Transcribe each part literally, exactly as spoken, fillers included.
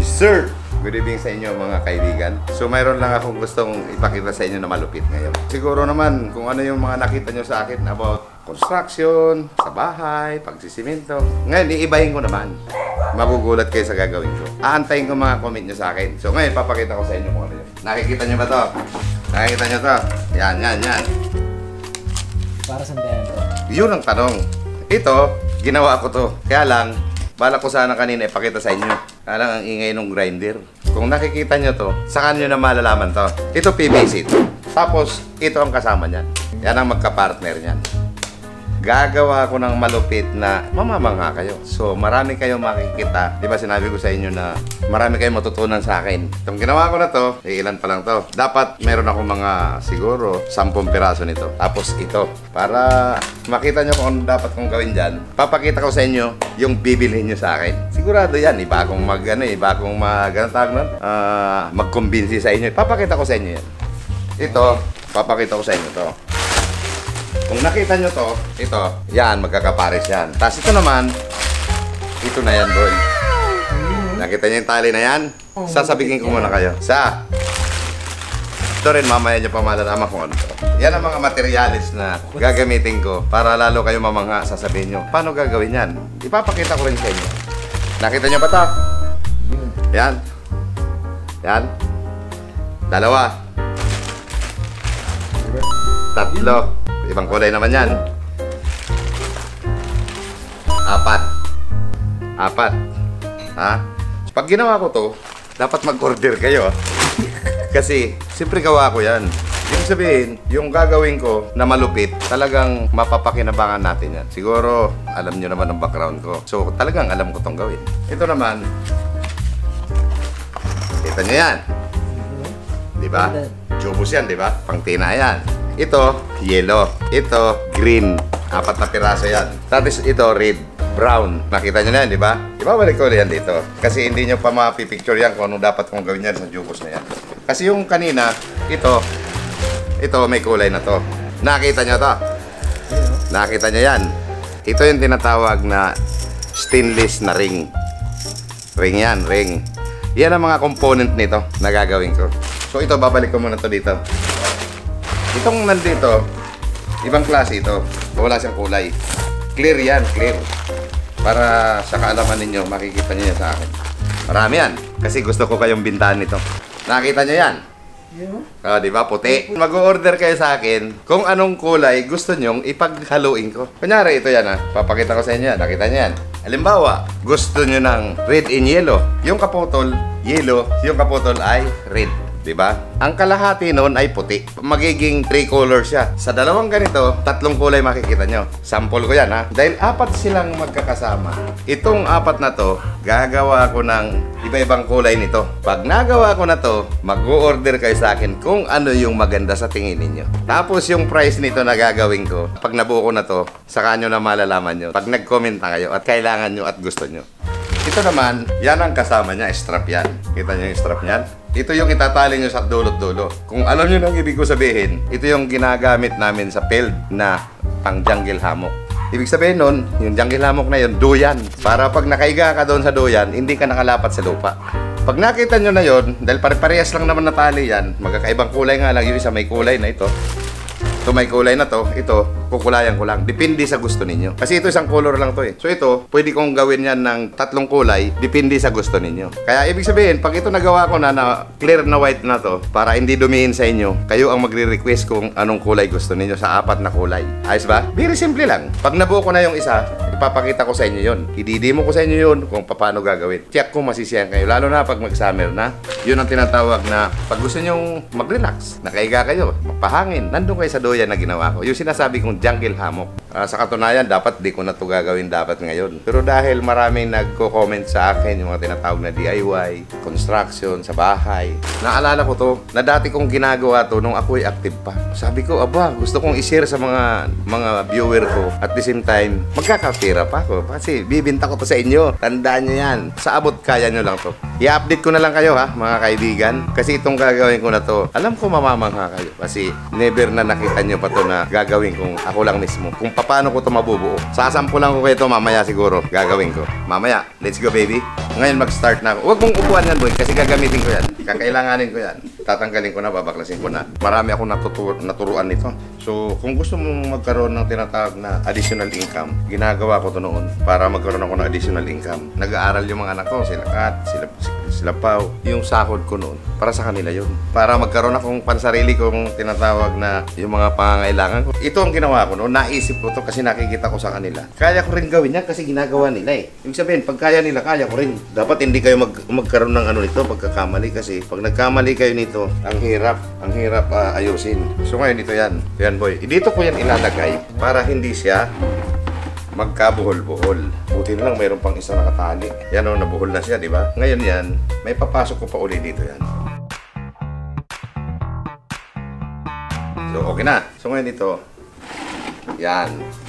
Sir! Good evening sa inyo mga kaibigan. So mayroon lang akong gustong ipakita sa inyo na malupit ngayon. Siguro naman kung ano yung mga nakita nyo sa akin about construction, sa bahay, pagsisimento. Ngayon, iibahin ko naman. Magugulat kayo sa gagawin ko. Aantayin ko mga comment nyo sa akin. So ngayon, papakita ko sa inyo kung ano yun. Nakikita nyo ba to? Nakikita nyo to? Yan, yan, yan. Para saan ba yan? Yun ang tanong. Ito, ginawa ko to. Kaya lang, bala ko sana kanina ipakita sa inyo. Kaya lang ang ingay ng grinder. Kung nakikita nyo to, saan nyo na malalaman to? Ito P V C to. Tapos, ito ang kasama niyan. Yan ang magka-partner niyan. Gagawa ko ng malupit na mamamangha kayo. So, marami kayong makikita. Di ba sinabi ko sa inyo na marami kayong matutunan sa akin. Itong ginawa ko na to, eh, ilan pa lang to. Dapat meron ako mga siguro sampung piraso nito. Tapos ito. Para makita nyo kung ano dapat kong gawin dyan, papakita ko sa inyo yung bibilhin nyo sa akin. Sigurado yan. Iba akong mag, ano, iba akong mag, ano tawag nun? Uh, mag-convince sa inyo. Papakita ko sa inyo yan. Ito, papakita ko sa inyo to. Kung nakita nyo to, ito, yan, magkakapares yan. Tapos ito naman, ito na yan, boy. Nakita nyo yung tali na yan? Sasabihin ko muna kayo. Sa, ito rin, mamaya nyo pa malalaman kung ano to. Yan ang mga materialis na gagamitin ko para lalo kayo mamangha. Sasabihin nyo, paano gagawin yan? Ipapakita ko rin sa inyo. Nakita nyo ba to? Yan. Yan. Dalawa. Tatlo. Ibang kulay naman yan. Apat. Apat. Ha? Pag ginawa ko to, dapat mag-order kayo. Kasi, siyempre gawa ko yan. Ibig sabihin, yung gagawin ko na malupit, talagang mapapakinabangan natin yan. Siguro, alam nyo naman ang background ko. So, talagang alam ko tong gawin. Ito naman, kita nyo yan. Diba? Jubos yan, diba? Pangtina yan. Ito, yellow. Ito, green. Apat na piraso yan. Tapos ito, red, brown. Nakita nyo na yan, di ba? Ibabalik ko yan dito. Kasi hindi nyo pa mapipicture yan kung ano dapat kong gawin yan sa jukos na yan. Kasi yung kanina, ito, ito may kulay na to. Nakita nyo to? Nakita nyo yan? Ito yung tinatawag na stainless na ring. Ring yan, ring. Yan ang mga component nito na gagawin ko. So ito, babalik ko muna to dito. Itong nandito, ibang klase ito. Wala siyang kulay. Clear yan, clear. Para sa kaalaman ninyo, makikita nyo yan sa akin. Marami yan. Kasi gusto ko kayong bintahan nito. Nakita nyo yan? Yeah. Oh, di ba? Puti. Mag-order kayo sa akin kung anong kulay gusto nyong ipaghaluin ko. Kunyari, ito yan ha. Papakita ko sa inyo yan. Nakita nyo yan. Halimbawa, gusto nyo ng red in yellow. Yung kaputol, yellow. Yung kaputol ay red. Diba? Ang kalahati noon ay puti. Magiging three colors siya. Sa dalawang ganito, tatlong kulay makikita nyo. Sample ko yan ha. Dahil apat silang magkakasama. Itong apat na to, gagawa ko ng iba-ibang kulay nito. Pag nagawa ko na to, mag-order kayo sa akin kung ano yung maganda sa tingin ninyo. Tapos yung price nito na gagawin ko, pag nabuo ko na to, saka nyo na malalaman nyo. Pag nag-comment na kayo at kailangan nyo at gusto nyo. Ito naman, yan ang kasama niya, strap yan. Kita nyo yung strap niyan? Ito yung itatali nyo sa dulot-dulo. Kung alam nyo nang ibig ko sabihin, ito yung ginagamit namin sa field na pang jungle hammock. Ibig sabihin nun, yung jungle hammock na yun, duyan. Para pag nakaiga ka doon sa duyan, hindi ka nakalapat sa lupa. Pag nakita nyo na yun, dahil pare-parehas lang naman na tali yan, magkakaibang kulay nga lang, yung isa may kulay na ito. Ito may kulay na to, ito, kukulayan ko lang. Depende sa gusto ninyo. Kasi ito isang color lang to eh. So ito, pwede kong gawin yan ng tatlong kulay, depende sa gusto ninyo. Kaya ibig sabihin, pag ito nagawa ko na na clear na white na to, para hindi dumihin sa inyo, kayo ang magre-request kung anong kulay gusto ninyo sa apat na kulay. Ayos ba? Very simple lang. Pag nabuo ko na yung isa, ipapakita ko sa inyo yun. I-demo ko sa inyo yun kung paano gagawin. Check ko masisiyahan kayo. Lalo na pag mag-summer na. Yun ang tinatawag na pag gusto nyong mag-relax, nakaiga kayo, magpahangin, nandun kayo sa doyan na ginawa ko. Yung sinasabi kong jungle hammock. Uh, sa katunayan, dapat di ko na ito gagawin dapat ngayon. Pero dahil maraming nagko-comment sa akin, yung mga tinatawag na D I Y, construction, sa bahay, naalala ko to, na dati kong ginagawa to nung ako'y active pa. Sabi ko, aba, gusto kong i-share sa mga mga viewer ko. At the same time, magkaka titira pa ako. Kasi bibinta ko to sa inyo. Tandaan nyo yan. Sa abot, kaya nyo lang to. I-update ko na lang kayo ha, mga kaibigan. Kasi itong gagawin ko na to, alam ko mamamangha kayo. Kasi never na nakita nyo pa to na gagawin kong ako lang mismo. Kung paano ko to mabubuo. Sasampulan ko kayo to mamaya siguro. Gagawin ko. Mamaya, let's go baby. Ngayon mag-start na ako. Huwag mong upuan yan boy, kasi gagamitin ko yan. Kakailanganin ko yan. Tatanggalin ko na, babaklasin ko na. Marami akong natuturo, naturuan nito. So, kung gusto mong magkaroon ng tinatawag na additional income, ginagawa ko to noon para magkaroon ako ng additional income. Nag-aaral yung mga anak ko, sila Kat, sila, sila Pao. Yung sahod ko noon, para sa kanila yun. Para magkaroon akong pansarili kong tinatawag na yung mga pangangailangan ko. Ito ang ginawa ko noon, naisip ko to kasi nakikita ko sa kanila. Kaya ko rin gawin yan kasi ginagawa nila eh. Ibig sabihin, pag kaya nila, kaya ko rin. Dapat hindi kayo mag magkaroon ng ano nito, pagkakamali kasi pag nagkamali kayo nito, ang hirap, ang hirap uh, ayusin. So ngayon dito yan. Yan boy. Dito ko yan ilalagay para hindi siya magkabuhol-buhol. Buti na lang mayroon pang isang nakatali. Yan o, nabuhol na siya, di ba? Ngayon yan, may papasok ko pa uli dito yan. So okay na. So ngayon dito, yan.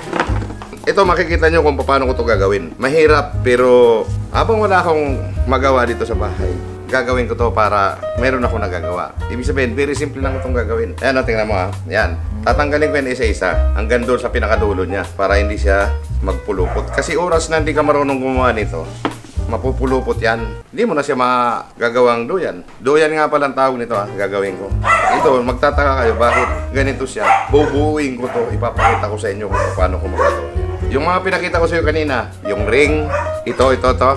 Ito makikita nyo kung paano ko ito gagawin. Mahirap pero habang wala akong magawa dito sa bahay, gagawin ko to para meron ako nagagawa. Ibig sabihin, very simple lang itong gagawin. Ayan o, tingnan mo ha. Yan. Tatanggalin ko yan isa-isa hanggang doon sa pinakadulo niya para hindi siya magpulupot. Kasi oras na hindi ka marunong gumawa nito, mapupulupot yan. Hindi mo na siya magagawang doyan. Doyan nga palang tawag nito ha, gagawin ko. Ito, magtataka kayo, bakit ganito siya? Bubuuin ko to, ipapakita ko sa inyo kung paano ko magagawa. Yung mga pinakita ko sa iyo kanina, yung ring, ito, ito, to.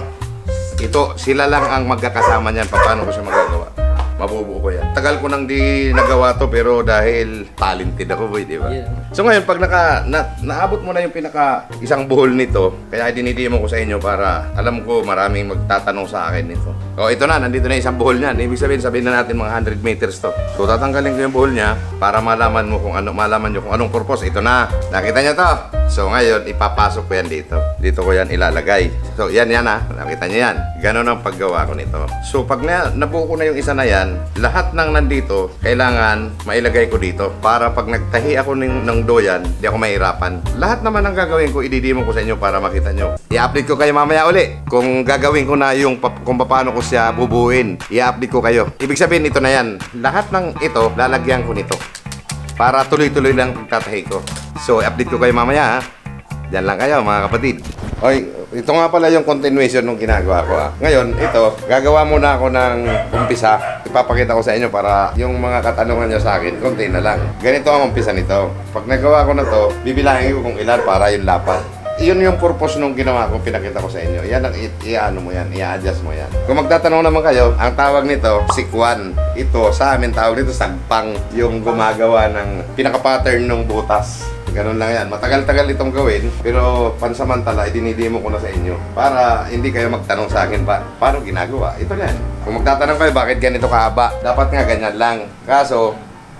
Ito, sila lang ang magkakasama niyan. Paano ko siya magagawa? Mabubuo ko yan. Tagal ko nang di nagawa to pero dahil talented ako boy, di ba? Yeah. So ngayon, pag naka, na, naabot mo na yung pinaka isang buhol nito, kaya dinidemo ko sa inyo para alam ko maraming magtatanong sa akin nito. O ito na, nandito na isang buhol niyan. Ibig sabihin, sabihin na natin mga one hundred meters to. So tatanggalin ko yung buhol niya para malaman mo kung ano, malaman nyo kung anong purpose. Ito na, nakita nyo to? So ngayon, ipapasok ko yan dito. Dito ko yan ilalagay. So yan yan ha, nakita nyo yan. Ganon ang paggawa ko nito. So pag na, nabuo ko na yung isa na yan, lahat ng nandito, kailangan mailagay ko dito. Para pag nagtahi ako ng, ng doyan, di ako mahirapan. Lahat naman ang gagawin ko, ididimo ko sa inyo para makita nyo. I-update ko kayo mamaya uli. Kung gagawin ko na yung kung paano ko siya bubuin, i-update ko kayo. Ibig sabihin, ito na yan. Lahat ng ito, lalagyan ko nito. Para tuloy-tuloy lang pagtatahi ko. So, i-update ko kayo mamaya ha. Diyan lang kayo mga kapatid. Oy, ito nga pala yung continuation ng ginagawa ko ha. Ngayon, ito, gagawa muna ako ng umpisa. Ipapakita ko sa inyo para yung mga katanungan nyo sa akin, konti na lang. Ganito ang umpisa nito. Pag nagawa ko na to, bibilangin ko kung ilan para yung lapat. Iyon yung purpose nung ginawa ko, pinakita ko sa inyo. Yan ang i-ano mo yan, i-adjust mo yan. Kung magtatanong naman kayo, ang tawag nito, sikwan. Ito, sa amin tawag nito, sagpang. Yung gumagawa ng pinaka-pattern ng butas. Ganun lang yan. Matagal-tagal itong gawin, pero pansamantala, idinidemo ko na sa inyo. Para hindi kayo magtanong sa akin pa, paano ginagawa? Ito yan. Kung magtatanong kayo, bakit ganito kahaba? Dapat nga ganyan lang. Kaso,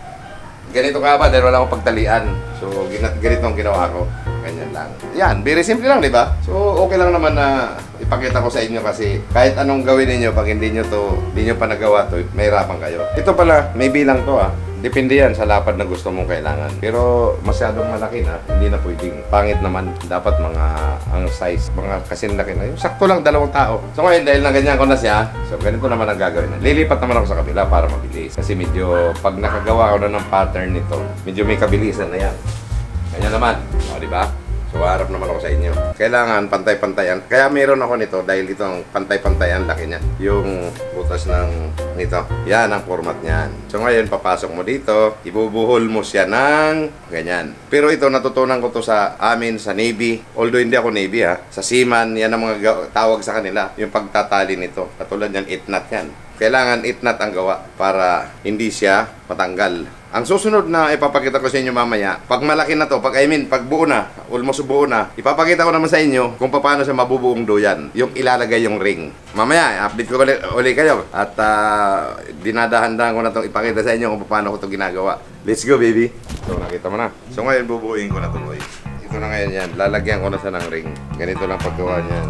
ganito kahaba dahil wala akong pagtalian. So, ganito ang ginawa ko. Ganyan lang. Yan, very simple lang, di ba? So, okay lang naman na ipakita ko sa inyo kasi kahit anong gawin niyo pag hindi niyo to, hindi niyo pa nagawa to, mahirapan kayo. Ito pala, may bilang to ah. Depende yan sa lapad na gusto mong kailangan. Pero masyadong malaki na, hindi na pwedeng. Pangit naman, dapat mga ang size, mga kasing laki na. Yung sakto lang dalawang tao. So ngayon, dahil na ganyan ko na siya, so ganito naman ang gagawin. Lilipat naman ako sa kabila para mabilis. Kasi medyo, pag nakagawa ko na ng pattern nito, medyo may kabilisan na yan. Ganyan naman. O, di ba? So, harap naman ako sa inyo. Kailangan pantay-pantayan. Kaya meron ako nito dahil ito ang pantay-pantayan laki niya. Yung butas ng nito. Yan ang format niyan. So, ngayon, papasok mo dito. Ibubuhol mo siya ng ganyan. Pero ito, natutunan ko to sa amin, sa Navy. Although hindi ako Navy ha. Sa Seaman, yan ang mga tawag sa kanila. Yung pagtatali nito. Katulad yan, eight knot yan. Kailangan eight knot ang gawa para hindi siya matanggal. Ang susunod na ipapakita ko sa inyo mamaya, pag malaki na to, pag I mean, pag buo na, almost buo na, ipapakita ko naman sa inyo kung paano siya mabubuong doyan, yung ilalagay yung ring. Mamaya, update ko ulit, ulit kayo. At uh, dinadahan-dahan ko na itong ipakita sa inyo kung paano ko ito ginagawa. Let's go, baby. So, nakita mo na. So, ngayon, bubuuin ko na ito, boy. Ito na ngayon yan. Lalagyan ko na siya ng ring. Ganito lang paggawa niyan.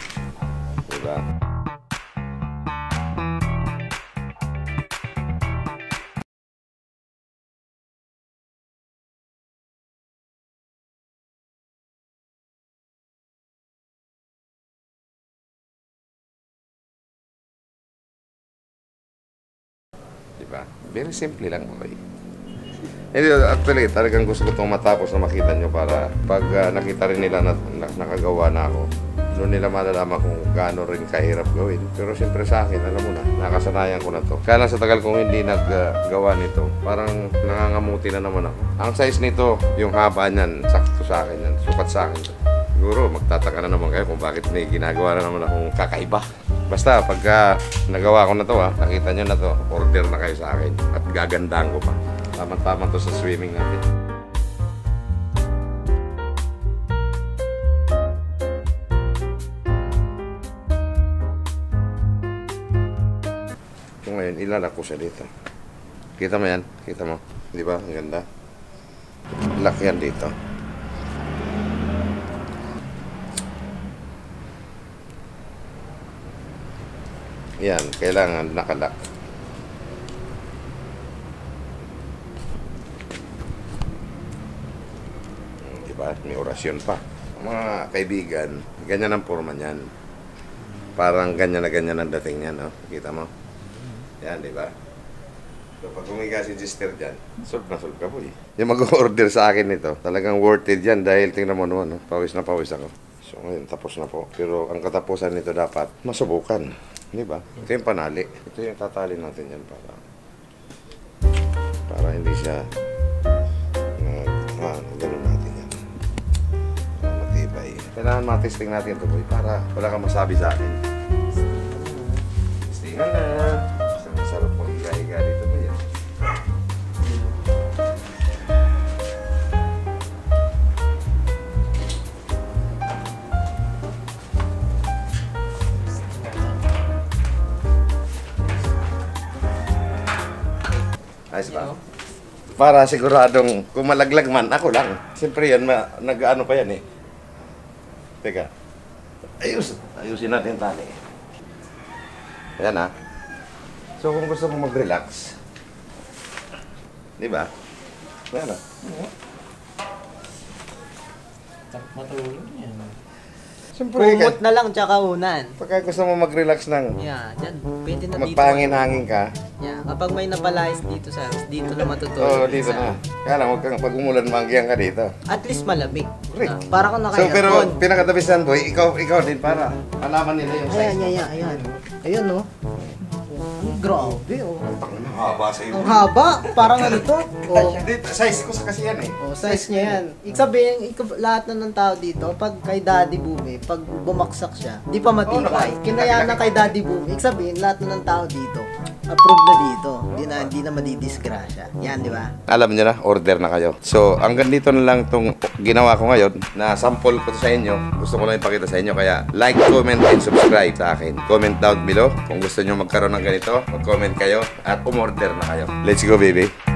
Diba? ba? Very simple lang, okay. Hindi, actually, talagang gusto ko itong matapos na makita nyo para pag uh, nakita rin nila na, na nakagawa na ako, doon nila malalaman kung gaano rin kahirap gawin. Pero siyempre sa akin, alam mo na, nakasanayan ko na to. Kaya lang sa tagal kong hindi naggawa uh, nito, parang nangangamuti na naman ako. Ang size nito, yung haba niyan, sakto sa akin yan, sukat sa akin. Siguro, magtataka na naman kayo kung bakit may ginagawa na naman akong kakaiba. Basta, pagka nagawa ko na to, ha, nakita nyo na to, order na kayo sa akin. At gagandaan ko pa. Tama-tama to sa swimming natin. So ngayon, ilalak ko siya dito. Kita mo yan? Kita mo? Di ba? Ang ganda. Lock yan dito. Yan, kailangan nakalock. Diba? May orasyon pa. Mga kaibigan, ganyan ang forma niyan. Parang ganyan na ganyan ang dating niyan, no? Kita mo? Yan, di ba? So, pag humiga si Gister dyan, solve na solve ka po eh. Yung mag-order sa akin nito, talagang worth it yan dahil tingnan mo naman, no? Pawis na pawis ako. So, ngayon, tapos na po. Pero ang katapusan nito dapat masubukan. Di ba? Ito yung panali. Ito yung tatali natin yan para para hindi siya uh, ah, ganun natin yan. Uh, matibay. Kailangan matesting natin ito boy para wala kang masabi sa akin. Testingan na. Masarap po higa-higa dito boy. Ayos ba? Para siguradong kung malaglag man, ako lang. Siyempre yan, nag-ano pa yan eh. Teka. Ayus. Ayusin natin tali. Ayan ha. So kung gusto mo mag-relax, di ba? Ayan ha. Matulog yan. Siyempre, Kumot na lang tsaka unan. pagka gusto mo mag-relax ng Yeah, dyan. Pwede na dito. magpahangin-hangin ka, Yeah, kapag may napalayas dito sa dito na matutulog. oo, dito Sa- na. Kaya lang, huwag kang pag umulan, mangyang ka dito. At least malamig. Correct. Ah, para kung So, naka-aircon. pero pinakatabisan boy, ikaw, ikaw din para malaman nila yung size. Ayan, ayan, ayan, ayan. Ayan, no? Ang grabe, oh. Ang haba sa iyo. Ang haba. Parang ano to? Oh. Ay, hindi, size ko sa kasi yan eh. Oh, size niya yan. Ibig sabihin, ikaw- lahat na ng tao dito, pag kay Daddy Bumi, pag bumaksak siya, di pa matibay. naman. Kinaya na kay Daddy Bumi. Ibig sabihin, lahat na ng tao dito, approve na dito. Hindi na, hindi na madidisgrasya. Yan, di ba? Alam niyo na, order na kayo. So, hanggang dito na lang itong ginawa ko ngayon, na sample ko to sa inyo. Gusto ko lang ipakita sa inyo, kaya like, comment, and subscribe sa akin. Comment down below kung gusto niyo magkaroon ng ganito. Mag-comment kayo at umorder na kayo. Let's go, baby!